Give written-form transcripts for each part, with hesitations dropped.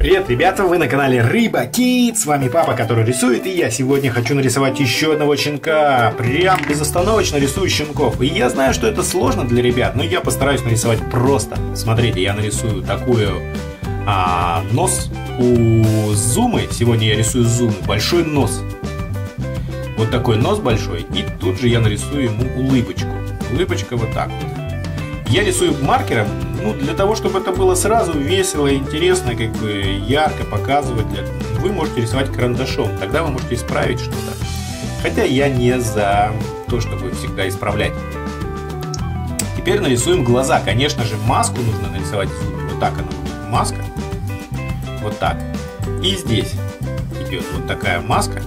Привет, ребята, вы на канале Рыба Кит, с вами папа, который рисует, и я сегодня хочу нарисовать еще одного щенка. Прям безостановочно рисую щенков. И я знаю, что это сложно для ребят, но я постараюсь нарисовать просто. Смотрите, я нарисую такую нос у Зумы. Сегодня я рисую Зумы, большой нос. Вот такой нос большой, и тут же я нарисую ему улыбочку. Улыбочка вот так вот. Я рисую маркером, для того, чтобы это было сразу весело, интересно, как бы ярко показывать. Вы можете рисовать карандашом, тогда вы можете исправить что-то. Хотя я не за то, чтобы всегда исправлять. Теперь нарисуем глаза. Конечно же, маску нужно нарисовать. Вот так она будет, маска. Вот так. И здесь идет вот такая маска.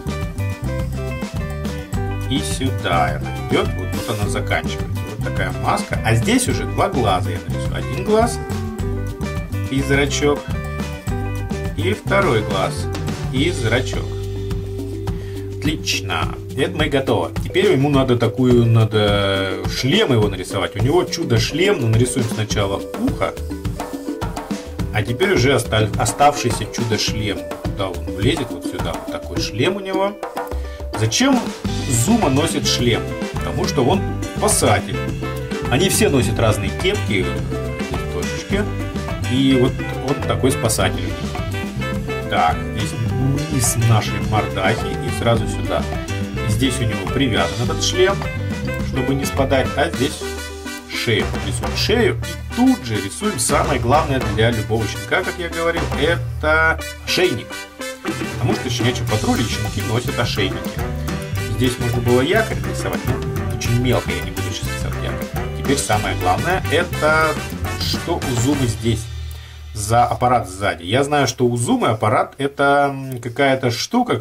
И сюда она идет, вот тут она заканчивается. Такая маска, а здесь уже два глаза я нарисую. Один глаз и зрачок, и второй глаз и зрачок. Отлично, это мы готово. Теперь ему надо шлем его нарисовать. У него чудо-шлем, но нарисуем сначала ухо, а теперь уже оставшийся чудо-шлем. Куда он влезет? Вот сюда. Вот такой шлем у него. Зачем Зума носит шлем? Потому что он спасатель. Они все носят разные кепки, точечки. И вот такой спасатель. Так, здесь низ нашей мордахи и сразу сюда. Здесь у него привязан этот шлем, чтобы не спадать. А здесь шею. Рисуем шею и тут же рисуем самое главное для любого щенка, как я говорил, это ошейник. Потому что в щенячьем патруле щенки носят ошейники. Здесь можно было якорь рисовать, но очень мелко, я не буду сейчас рисовать якорь. Теперь самое главное, это что у Зумы здесь за аппарат сзади. Я знаю, что у Зумы аппарат это какая-то штука,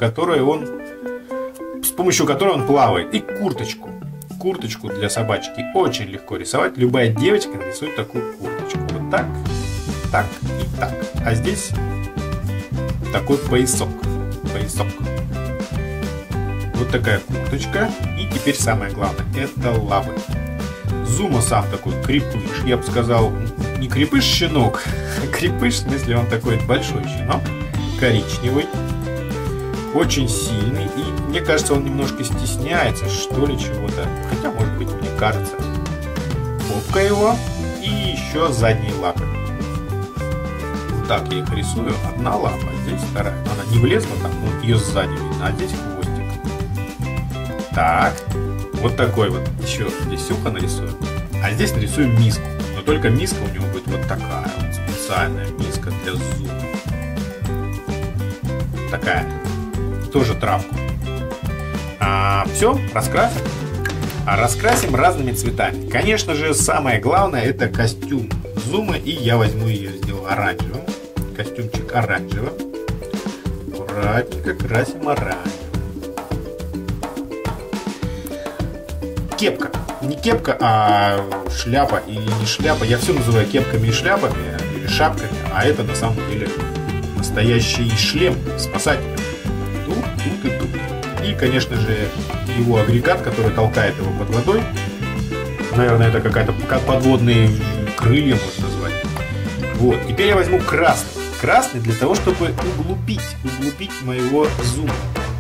с помощью которой он плавает. И курточку. Курточку для собачки очень легко рисовать. Любая девочка нарисует такую курточку. Вот так, так и так. А здесь такой поясок. Вот такая курточка. И теперь самое главное, это лапы. Зума сам такой крепыш. Я бы сказал, не крепыш-щенок. Крепыш, в смысле, он такой большой щенок. Коричневый. Очень сильный. И мне кажется, он немножко стесняется, что ли, чего-то. Хотя, может быть, мне кажется. Попка его. И еще задние лапы. Вот так я их рисую. Одна лапа, а здесь вторая. Она не влезла там, но ее сзади видно. А здесь хвостик. Так, вот такой вот. Еще здесь ухо нарисуем. А здесь нарисуем миску. Но только миска у него будет вот такая. Вот специальная миска для Зума. Такая. Тоже травку. Все, раскрасим. Раскрасим разными цветами. Конечно же, самое главное это костюм Зумы. И я возьму ее, сделаю оранжевым. Костюмчик оранжевым. Аккуратненько красим оранжевым. Кепка. Не кепка, а шляпа или не шляпа. Я все называю кепками и шляпами, или шапками, а это на самом деле настоящий шлем спасателя. Тут и тут. И, конечно же, его агрегат, который толкает его под водой. Наверное, это какая-то подводные крылья, можно назвать. Вот. Теперь я возьму красный. Красный для того, чтобы углубить моего Зума.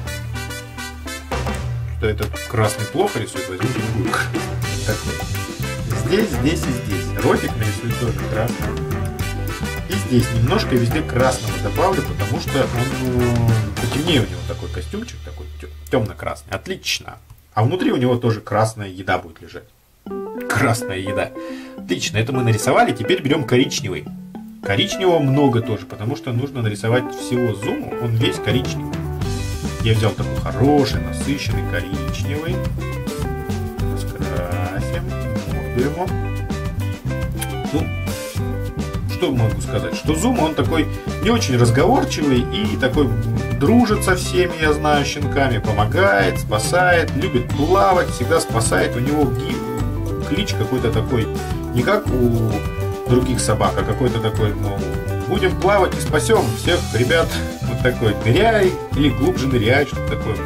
Этот красный плохо рисует, возьму другую. Здесь и здесь. Ротик нарисую тоже красный. И здесь немножко везде красного добавлю, потому что он потемнее у него такой костюмчик, такой темно-красный. Отлично. А внутри у него тоже красная еда будет лежать. Красная еда. Отлично, это мы нарисовали. Теперь берем коричневый. Коричневого много тоже, потому что нужно нарисовать всего Зуму. Он весь коричневый. Я взял такой хороший, насыщенный коричневый. Раскрасим морду его. Что могу сказать? Что Зума, он такой не очень разговорчивый и такой дружит со всеми, я знаю, щенками. Помогает, спасает, любит плавать, всегда спасает. У него клич какой-то такой, не как у других собак, а какой-то такой, мол, будем плавать и спасем всех ребят. Вот такой, ныряй или глубже ныряй, что-то такое.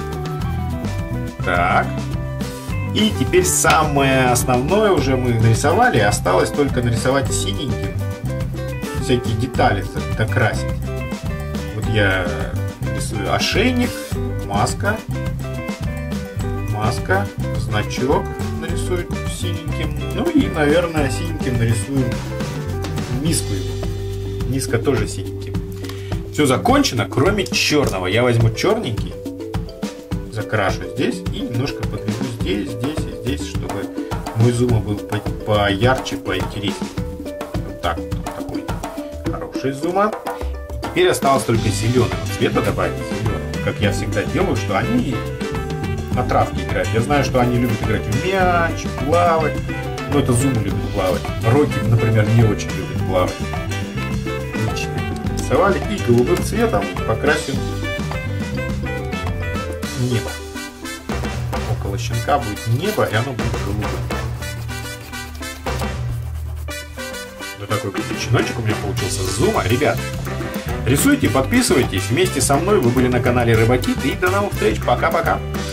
Так. И теперь самое основное уже мы нарисовали. Осталось только нарисовать синеньким. Всякие детали докрасить. я рисую ошейник, маска, значок нарисую синеньким. Ну и, наверное, синеньким нарисую миску его. Миска тоже синеньким. Все закончено, кроме черного. Я возьму черненький, закрашу здесь и немножко подведу здесь, здесь и здесь, чтобы мой зума был поярче, поинтереснее. Вот так, такой хороший зума. Теперь осталось только зеленого цвета добавить, зеленого, как я всегда делаю, что они на травке играют. Я знаю, что они любят играть в мяч, плавать. Но это зумы любят плавать. Рокки, например, не очень любят плавать. Отлично. Рисовали и голубым цветом покрасим небо. Около щенка будет небо, и оно будет голубым. Вот такой щеночек у меня получился с зума. Ребят, рисуйте, подписывайтесь. Вместе со мной вы были на канале Рыбакит. И до новых встреч. Пока-пока.